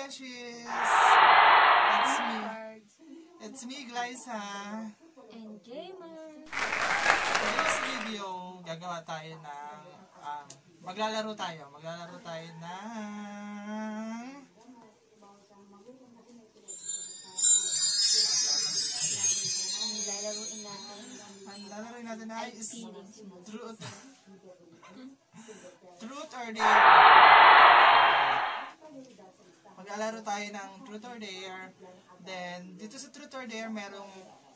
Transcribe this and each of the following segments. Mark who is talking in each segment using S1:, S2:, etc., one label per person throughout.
S1: Beshies! It's me, Glyza.
S2: And Gamer.
S1: For this video, gagawa tayo ng, maglalaro tayo ng, ang lalaroin natin ay is Truth or Dare. Maglalaro tayo ng Truth or Dare. Then, dito sa Truth or Dare, merong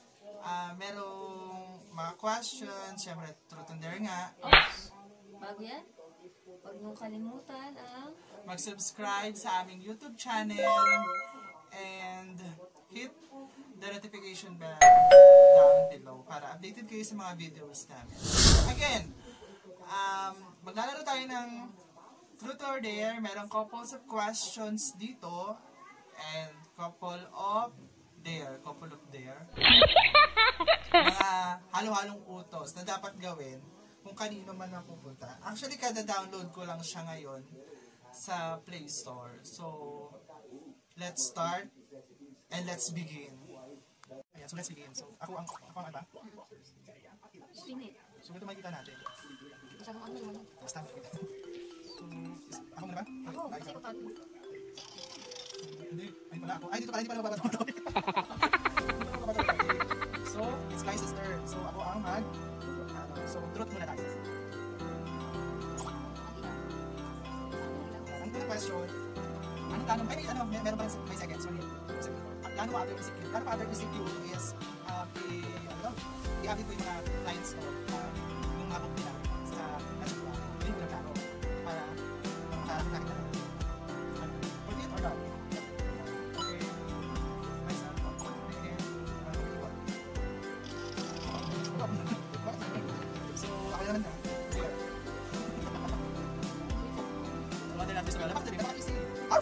S1: mga questions. Siyempre, Truth or Dare nga.
S2: Bago yan, huwag niyong kalimutan ang
S1: mag-subscribe sa aming YouTube channel and hit the notification bell down below para updated kayo sa mga videos namin. Again, maglalaro tayo ng Truth or Dare. Merong couples of questions dito and couple of dare. Mga halo-halong utos na dapat gawin kung kanino man napupunta. Actually, kada download ko lang siya ngayon sa Play Store. So, let's start and let's begin. Ayan, so let's begin. So, ako ang iba.
S2: spinit.
S1: So, ito makikita natin.
S2: Masyadong ano naman.
S1: Basta makikita. So, ako muna ba?
S2: Ako, kasi ko tato.
S1: Hindi, ayun pala ako. Ay, dito pala, hindi pala mababato. So, it's Glyza's turn. So, ako ang so, truth muna tayo. Ang unang question, anong tanong? Ay, meron pa may second. Sorry. Plano other ECQ. Plano other ECQ is, i-update ko yung mga clients ko, yung mga book nila sa nasuwa. Yun yung plano. Para makakita na. Forget or not? Okay. So, ako naman na. Wala natin sa wala. Bakit naman easy?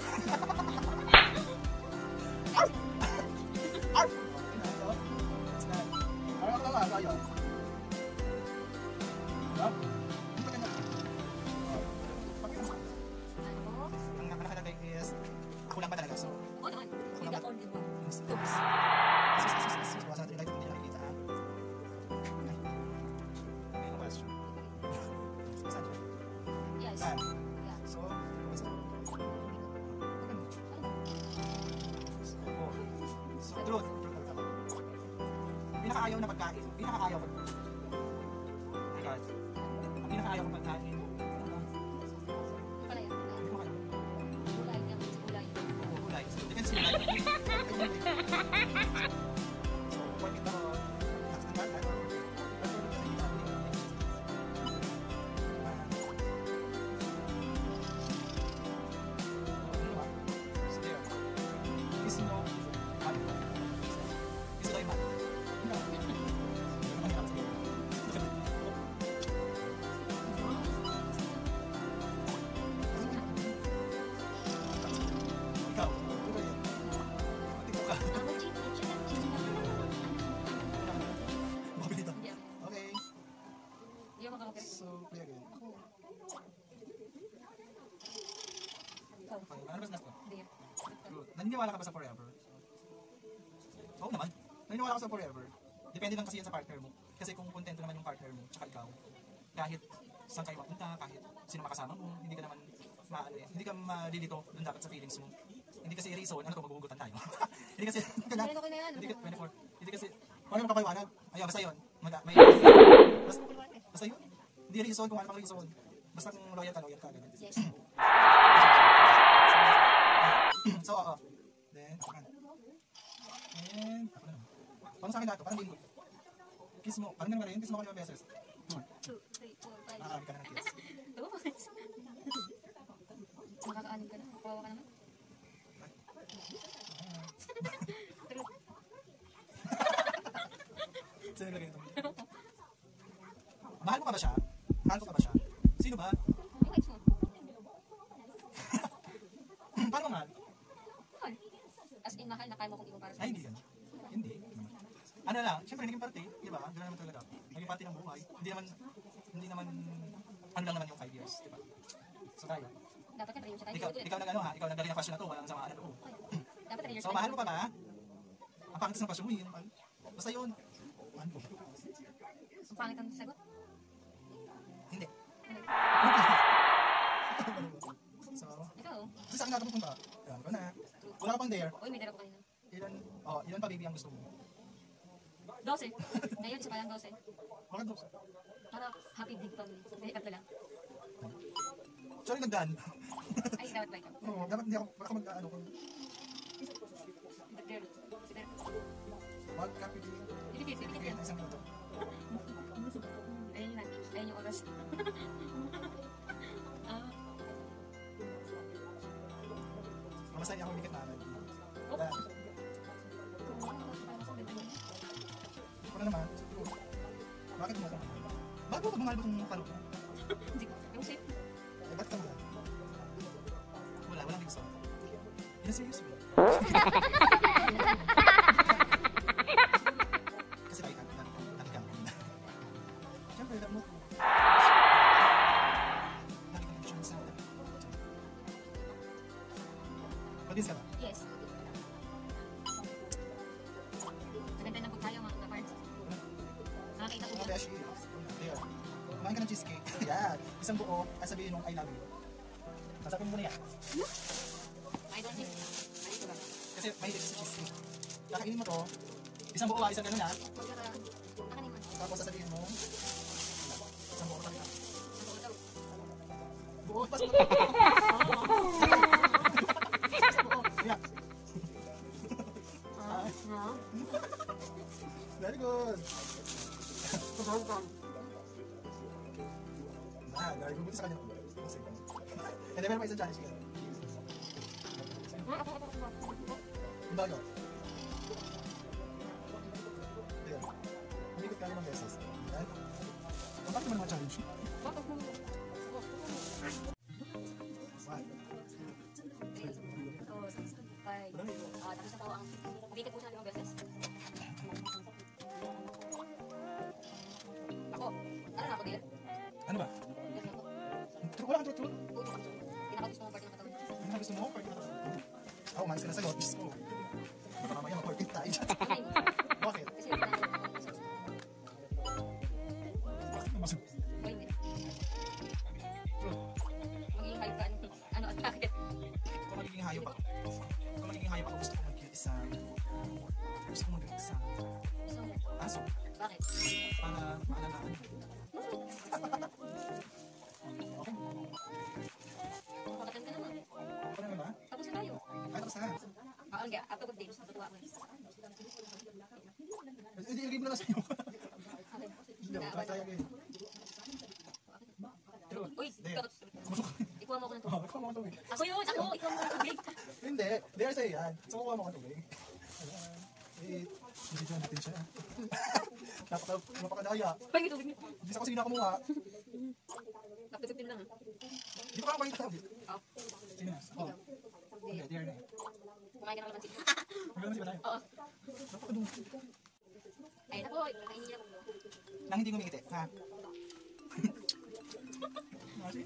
S1: Truth. Pinakaayaw na pagkain. Pinakaayaw ko. Oh my God. Ang pinakaayaw ko pagkain.
S2: Palaya.
S1: Hindi ko kaya.
S2: Kulay niya. Kulay.
S1: Kulay. So, depends on kulay. So, pork ito. So, play again. Okay, ano ba sa last ko? Good. Naniniwala ka ba sa forever? Oo naman. Naniniwala ka sa forever. Depende lang kasi yan sa partner mo. Kasi kung kontento naman yung partner mo, tsaka ikaw, kahit saan kayo mapunta, kahit sino makasama mo, hindi ka naman hindi ka malilito dun dapat sa feelings mo. Hindi kasi reason, ano to, maghuhugutan tayo. Hindi kasi, hindi ka, 24. Hindi kasi, paano makapaywanag? Ayun, basta yun. Basta yun. Hindi reason kung ano pang reason. Basta kung loyal ka, ganun.
S2: Yes.
S1: So, oo. Then, ako na. And, ako na naman. Paano sa akin dato? Parang bingo. Kiss mo. Parang ganun rin. Kiss mo ako 5 beses.
S2: 2, 3, 4, 5.
S1: Nakakaanin ka na ng kiss.
S2: Makakaanin ka na. Kawawa ka naman.
S1: Sino lagay ito? Mahal mo ka ba siya? Mahal ko ka ba siya? Sino ba?
S2: Yung ex mo.
S1: Paano mahal?
S2: Mahal. As in, mahal na kaya mo kung ikaw para sa
S1: Ay, hindi yan. Hindi. Ano lang, siyempre naging parte, di ba? Gano'n naman talaga. Naging parte ng buhay. Hindi naman, ano lang naman yung 5 years, di ba? So tayo.
S2: Dapat ka 3 years.
S1: Ikaw nag-ano ha? Ikaw nag-galing na fashion na to. Walang sama na loob.
S2: Dapat 3 years.
S1: So, mahal mo pa ba? Ang pangit ng fashion mo yun. Basta yun. Ano?
S2: Ang pangit ang sagot.
S1: Hindi. So,
S2: Ikaw.
S1: kasi sa akin nakapunta. Ayan ko na. Wala ka pang dare.
S2: Uy, may dala ko kanina.
S1: Ilan pa baby ang gusto mo?
S2: 12. Ngayon, isa pa lang 12.
S1: Bakit doon?
S2: Para happy big family. Hindi, tatlo lang.
S1: Sorry, nagdaan.
S2: Ay, dapat ba ikaw?
S1: Oo, dapat hindi ako, baka mag-ano ko.
S2: The girl. Si Ter.
S1: Mag-kapit-kapit.
S2: Pipikit yan.
S1: Isang minuto.
S2: Ayun yun. Ayun yung oras.
S1: Masaya ako dikit namin.
S2: Oh.
S1: Yan. Ito na naman. Bakit mo naman? Bakit mo pagmahal ba itong palo ko?
S2: Hindi. Yung shape.
S1: Eh, bakit ka mahal? Walang gusto. Yan serious ba? Kasi tayo ka. Siyempre, alam mo. Lagi ka nag-share sa akin. Madis ka ba?
S2: Yes. Maganda na po tayo mga cards. Nakakita ko
S1: Mga
S2: yun.
S1: beshi. There. Kumain ka ng cheesecake. Yan. Isang buo. At sabihin nung I love you. Sasabihin mo muna yan.
S2: I don't think. Ay, ito ba?
S1: Kasi mahilig sa cheesecake. Kakainin mo to. Isang buo isang ganun ha.
S2: Huwag ka ka. Nakanin mo.
S1: Tapos sasabihin mo. Isang buo talaga.
S2: Ano daw?
S1: Buo. Pas mo. Isang buo. Yeah.
S2: No?
S1: Very good. Very good. Buti sa kanya. And then meron pa isang challenge ka. Yung bago. Ayan. Umikot ka limang beses. Ayan. Ang bakit mo naman challenge? One.
S2: 5. Tapos na po ang umiikot po siya 5 beses. Ako. Ano na ako, dear?
S1: Ano ba?
S2: Yes, ako.
S1: Wala kang true-true?
S2: Pinakagusto mong part ng katawan.
S1: Ano gusto mo? Pwede na. Ako, umayos ka na sagot. Diyos ko. Baka mamaya mag-forfeit tayo dyan.
S2: Okay.
S1: Bakit?
S2: Kasi wala na ako. Wait, hindi. Magiging hype ka. Ano, at bakit?
S1: Kung magiging hayop ako. Gusto ko mag-isa. Gusto ko mag-isa.
S2: So,
S1: Aso.
S2: bakit?
S1: Para maalalaan. Okay.
S2: Pakatan ka naman.
S1: Ano naman ba?
S2: Tapos na tayo.
S1: Ay, tapos na.
S2: Hindi. After good days, matutuwa ako.
S1: Ilagay mo na lang sa'yo.
S2: Okay.
S1: Hindi, tayo again.
S2: Uy,
S1: There. Kumusok.
S2: ikuha mo ako ng
S1: Oh,
S2: tubig.
S1: ikaw mo ang tubig.
S2: Ako yun! Ako! Ikuha mo ng tubig.
S1: Hindi, there sa'yo yan. So, kukuha mo ang tubig. Wait, video natin siya. Napakadaya.
S2: Pag yung tubig niyo.
S1: Hindi sa kusina kumuha.
S2: After 15 lang.
S1: Di pa ako makikita tubig.
S2: Oh.
S1: Sige na. Oh, okay, there na.
S2: Kumain ka ng lamansi.
S1: Maganda si ba tayo?
S2: Oo.
S1: Napakadung.
S2: Ayun ako. Nakainin ako.
S1: Nang hindi ngumingiti, ha? Masi?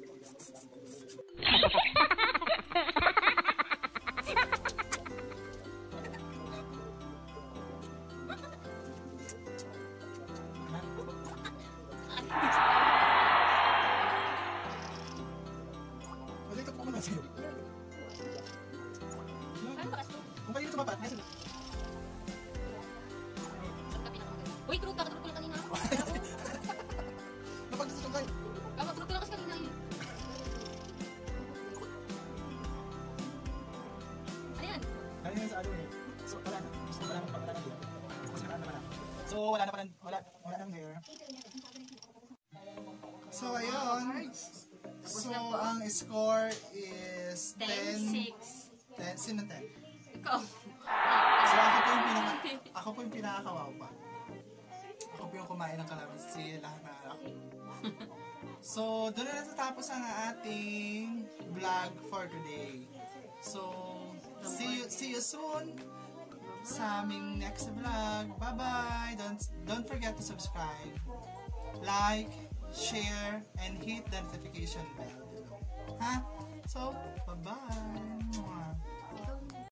S1: Wala ito po naman sa'yo.
S2: Ano ba kasi?
S1: Kung kayo tumapat, nasa
S2: Saan ka pinakamaganda? Uy, tulog ka. Tulog ko lang kanina.
S1: napag-gusto kayo.
S2: Tulog ko lang kasi kanina yun. Ano yan?
S1: Kaya nga sa ano eh. So, wala na. Gusto wala nang pagkala dito. Kasi wala naman na. So, wala na pala. Wala nang hair. So, ayun. So, ang score is 10.
S2: 10-6.
S1: 10. Sino 10?
S2: Ikaw.
S1: So, ako po yung pinakakawaw pa. Ako po yung kumain ng kalamansi, lahat na ako. So, doon na natatapos ang ating vlog for today. So, see you soon sa aming next vlog. Bye-bye! Don't forget to subscribe, like, share, and hit the notification bell. Ha? So, bye-bye!